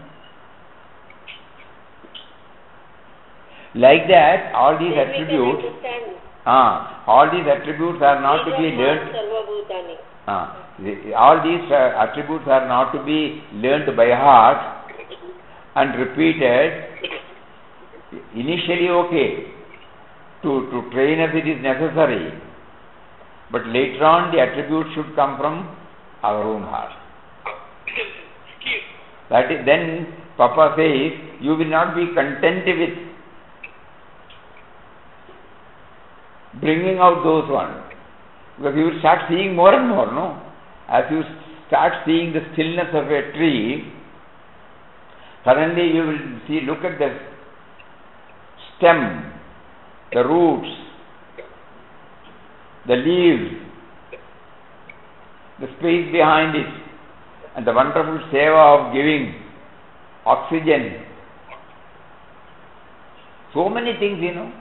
Like that, all these Then attributes, we can understand. ah, all these attributes are not to be learnt. Ah, all these uh, attributes are not to be learnt by heart and repeated. Initially, okay. To, to train us it is necessary, but later on the attributes should come from our own heart. That is, then Papa says, you will not be content with bringing out those ones, because you will start seeing more and more, no? As you start seeing the stillness of a tree, suddenly you will see, look at the stem, the roots, the leaves, the space behind it, and the wonderful seva of giving oxygen. So many things, you know.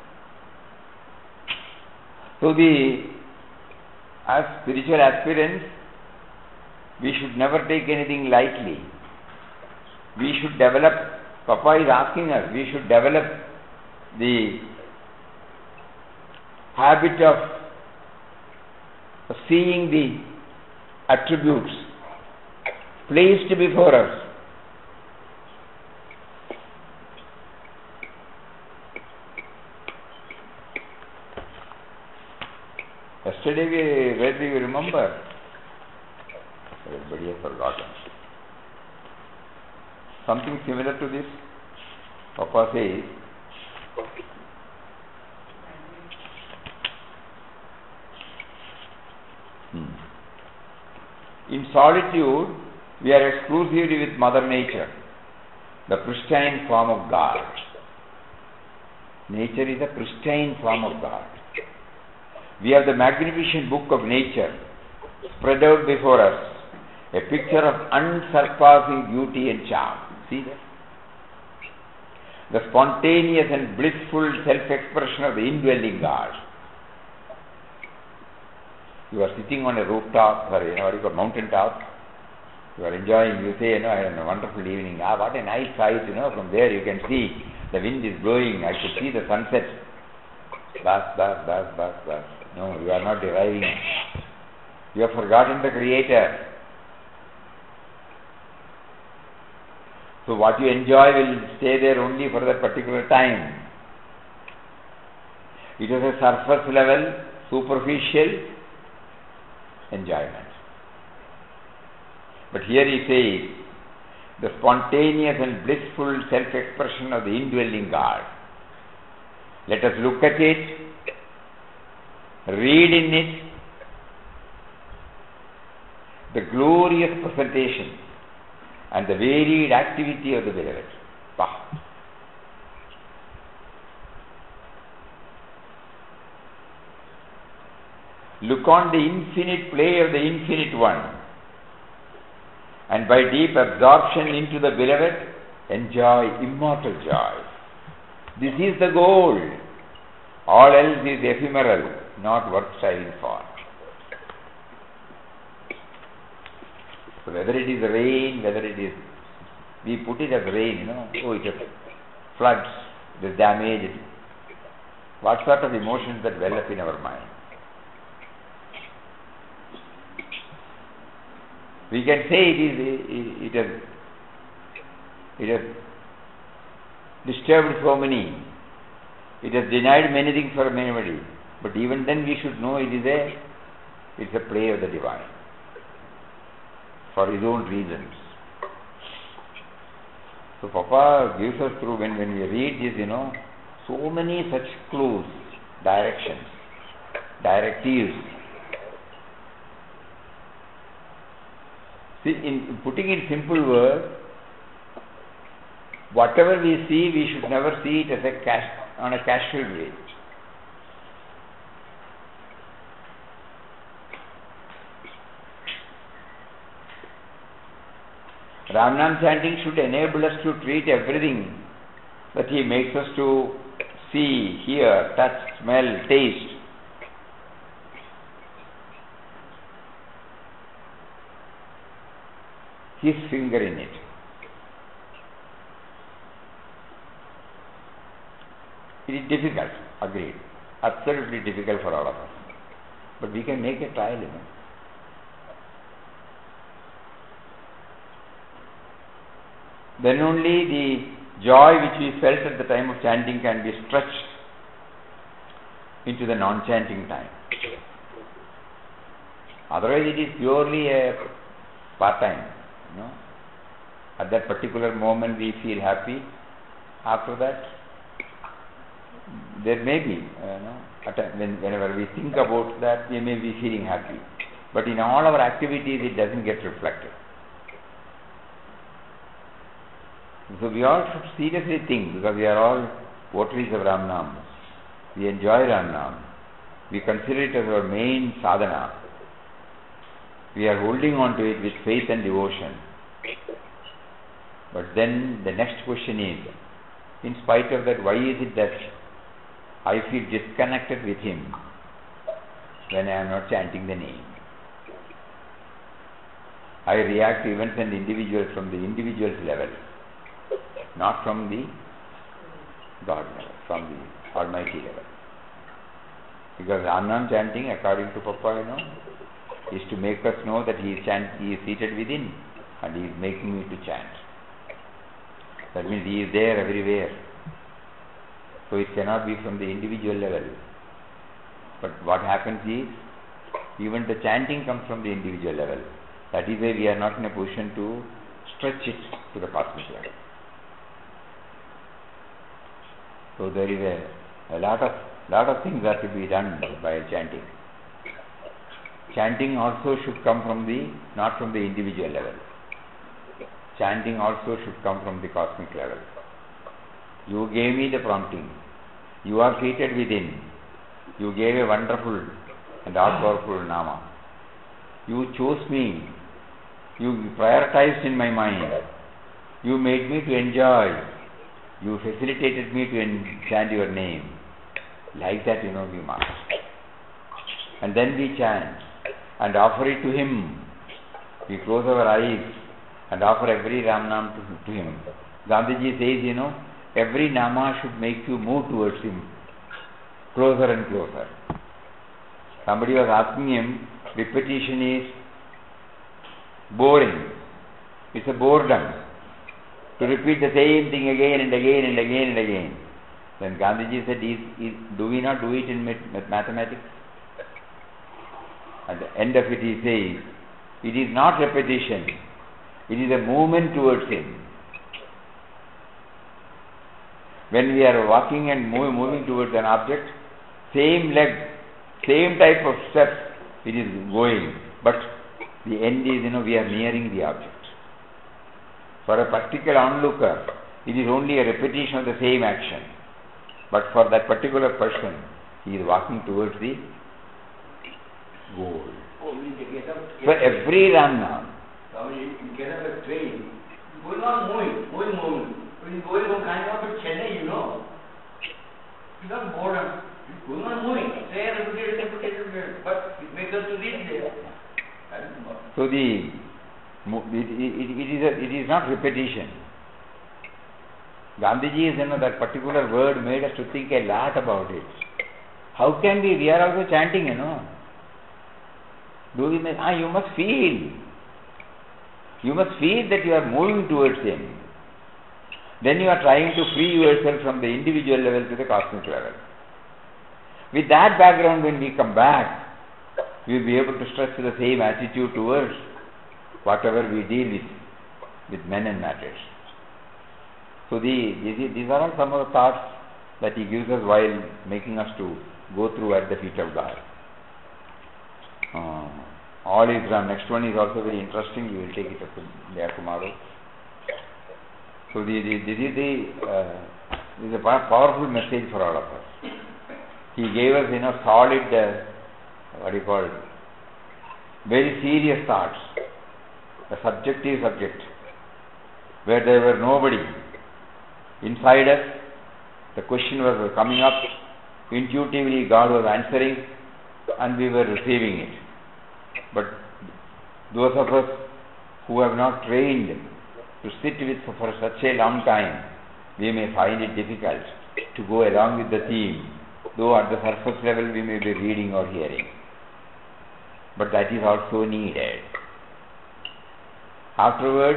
So the, as spiritual aspirants, we should never take anything lightly. We should develop, Papa is asking us, we should develop the habit of seeing the attributes placed before us. Yesterday we read, we remember, everybody has forgotten. Something similar to this, Papa says, in solitude, we are exclusively with Mother Nature, the pristine form of God. Nature is a pristine form of God. We have the magnificent book of nature spread out before us, a picture of unsurpassing beauty and charm. See that? The spontaneous and blissful self-expression of the indwelling God. You are sitting on a rooftop, or you know, what you call mountain top. You are enjoying, you say, you know, I had a wonderful evening. Ah, what a nice sight, you know, from there you can see the wind is blowing. I could see the sunset. Bas, bas, bas, bas, bas. No, you are not deriving. You have forgotten the Creator. So what you enjoy will stay there only for that particular time. It is a surface level, superficial enjoyment. But here he says, the spontaneous and blissful self-expression of the indwelling God. Let us look at it, read in it the glorious presentation and the varied activity of the Beloved. Bah. Look on the infinite play of the Infinite One, and by deep absorption into the Beloved, enjoy immortal joy. This is the goal. All else is ephemeral, not worth striving for. So whether it is rain, whether it is, we put it as rain, you know, oh, it has floods, it is damage, What sort of emotions that well up in our mind? We can say it is it, it has it has disturbed so many. It has denied many things for anybody. But even then we should know it is a it's a play of the divine for his own reasons. So Papa gives us through when, when we read this, you know, so many such clues, directions, directives. See, in putting in simple words, whatever we see, we should never see it as a cash, on a casual way. Ramnam chanting should enable us to treat everything that he makes us to see, hear, touch, smell, taste. His finger in it. It is difficult, agreed. Absolutely difficult for all of us. But we can make a trial, you know. Then only the joy which we felt at the time of chanting can be stretched into the non-chanting time. Otherwise it is purely a part-time, you know. At that particular moment we feel happy. After that, there may be, uh, you know, at a, when, whenever we think about that, we may be feeling happy. But in all our activities it doesn't get reflected. So we all should seriously think, because we are all votaries of Ramnam. We enjoy Ramnam. We consider it as our main sadhana. We are holding on to it with faith and devotion. But then the next question is, in spite of that, why is it that I feel disconnected with him when I am not chanting the name? I react to events and individuals from the individual's level, not from the God level, from the Almighty level. Because Ramnam chanting, according to Papa, you know, is to make us know that he is, chant, he is seated within and he is making me to chant. That means he is there everywhere. So it cannot be from the individual level. But what happens is, even the chanting comes from the individual level. That is why we are not in a position to stretch it to the cosmic level. So there is a, a lot of lot of things are to be done by chanting. Chanting also should come from the, not from the individual level. Chanting also should come from the cosmic level. You gave me the prompting. You are seated within. You gave a wonderful and all-powerful Nama. You chose me. You prioritized in my mind. You made me to enjoy. You facilitated me to chant your name. Like that, you know, we must. And then we chant and offer it to him. We close our eyes and offer every Ramnam to, to him. Gandhiji says, you know, every Nama should make you move towards him, closer and closer. Somebody was asking him, repetition is boring. It's a boredom to repeat the same thing again and again and again and again. Then Gandhiji said, is, is, do we not do it in mathematics? At the end of it he says, it is not repetition, it is a movement towards him. When we are walking and move, moving towards an object, same leg, same type of steps it is going, but the end is, you know, we are nearing the object. For a practical onlooker, it is only a repetition of the same action. But for that particular person, he is walking towards the goal. Oh, we get up, get so every Ramnam. You get up a train, going on moving, going, moving. When you're going from Kanyakumari to Chennai, you know, it's not boredom. It's going on moving. Say repeated, repeated, repeated. But it makes us to reach there. So the it, it, it is a, it is not repetition. Gandhiji is, you know, that particular word made us to think a lot about it. How can we? We are also chanting, you know. Do we? Ah, you must feel. You must feel that you are moving towards Him. Then you are trying to free yourself from the individual level to the cosmic level. With that background, when we come back, we will be able to stress the same attitude towards whatever we deal with, with men and matters. So the, these, these are all some of the thoughts that he gives us while making us to go through at the feet of God. Uh, all is done. Next one is also very interesting. We will take it up there tomorrow. So the, the, this is the uh, this is a powerful message for all of us. He gave us, you know, solid, uh, what do you call it, very serious thoughts. The subjective subject, where there were nobody inside us. The question was coming up. Intuitively, God was answering, and we were receiving it. But those of us who have not trained to sit with for such a long time, we may find it difficult to go along with the theme, though at the surface level we may be reading or hearing. But that is also needed. Afterwards,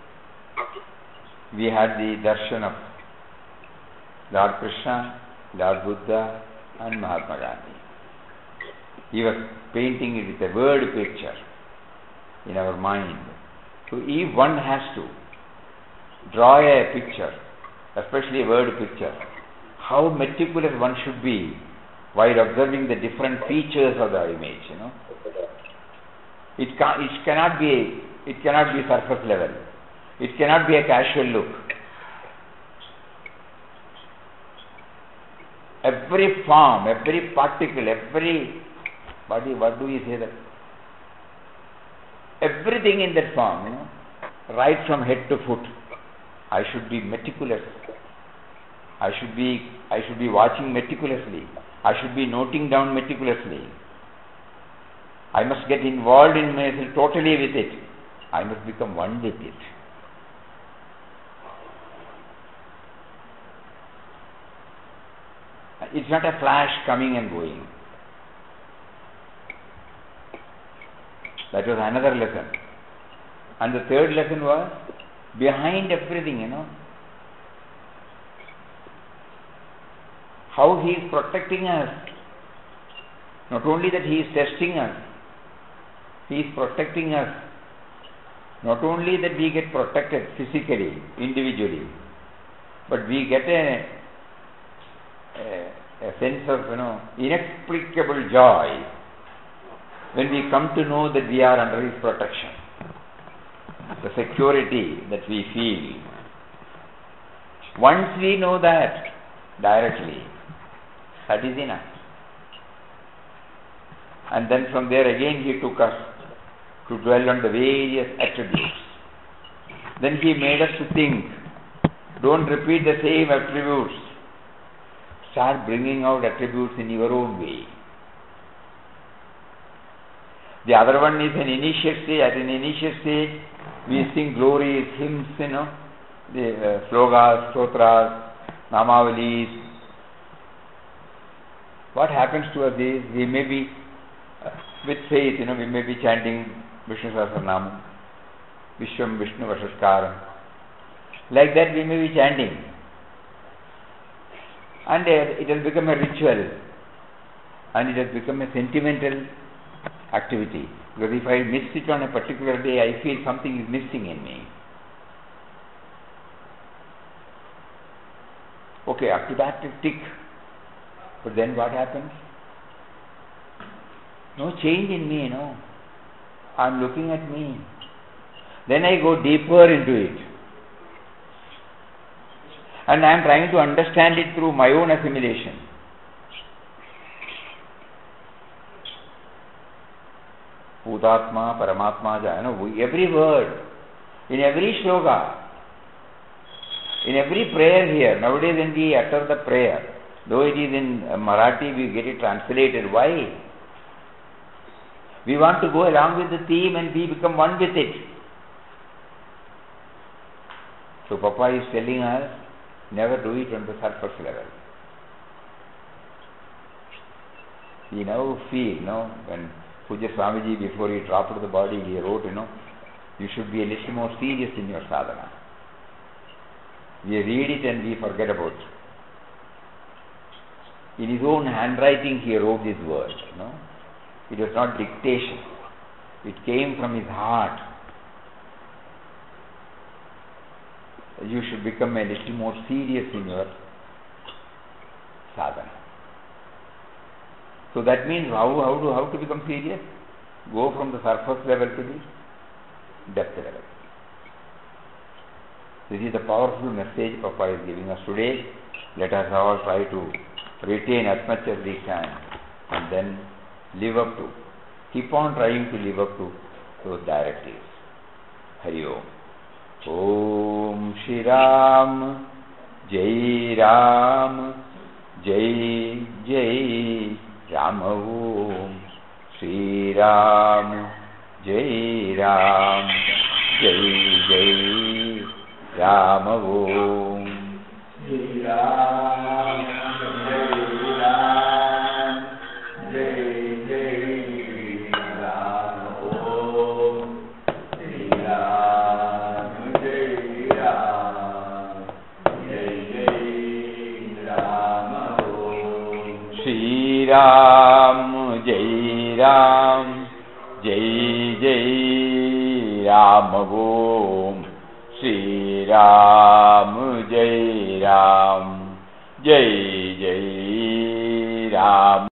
we had the darshan of Lord Krishna, Lord Buddha, and Mahatma Gandhi. He was painting it with a word picture in our mind. So if one has to draw a picture, especially a word picture, how meticulous one should be while observing the different features of the image, you know. It, can, it cannot be it cannot be surface level. It cannot be a casual look. Every form, every particle, every what do, what do we say that? Everything in that form, you know, right from head to foot. I should be meticulous. I should be I should be watching meticulously. I should be noting down meticulously. I must get involved in myself totally with it. I must become one with it. It's not a flash coming and going. That was another lesson. And the third lesson was behind everything, you know, how He is protecting us. Not only that He is testing us, He is protecting us. Not only that we get protected physically, individually, but we get a, a, a sense of, you know, inexplicable joy when we come to know that we are under His protection. The security that we feel. Once we know that directly, that is enough. And then from there again He took us to dwell on the various attributes. Then He made us to think. Don't repeat the same attributes. Start bringing out attributes in your own way. The other one is an initial stage. At an initial stage, we sing glories, hymns, you know, the uh, slogas, stotras, namavalis. What happens to us is we may be, uh, with faith, you know, we may be chanting Vishnu Sahasranamam, Vishwam Vishnu Vashaskaram. Like that we may be chanting. And uh, it has become a ritual. And it has become a sentimental activity. Because if I miss it on a particular day, I feel something is missing in me. Okay, up to that tick. But then what happens? No change in me, no. I am looking at me. Then I go deeper into it. And I am trying to understand it through my own assimilation. Bhutatma, Paramatma, you know, every word, in every shloka, in every prayer here, nowadays when we utter the prayer, though it is in Marathi, we get it translated. Why? We want to go along with the theme and we become one with it. So Papa is telling us, never do it on the surface level. You now feel, you know, when Puja Swamiji, before he dropped the body, he wrote, you know, you should be a little more serious in your sadhana. We read it and we forget about it. In his own handwriting, he wrote these words, you know. It was not dictation. It came from his heart. You should become a little more serious in your sadhana. So that means how, how, to, how to become serious? Go from the surface level to the depth level. This is the powerful message Papa is giving us today. Let us all try to retain as much as we can and then live up to, keep on trying to live up to those directives. Hari Om. Om Shri Ram, Jai Ram, Jai Jai Ram. Om Shri Ram, Jai Ram, Jai Jai Ram. Om Shri Ram, Jai Ram, Jai Jai Ram. Om Shri Ram, Jai Ram, Jai Jai Ram. Om Shri Ram, Jai Ram, Jai Jai Ram. Om Shri Ram, Jai Ram, Jai Jai Ram.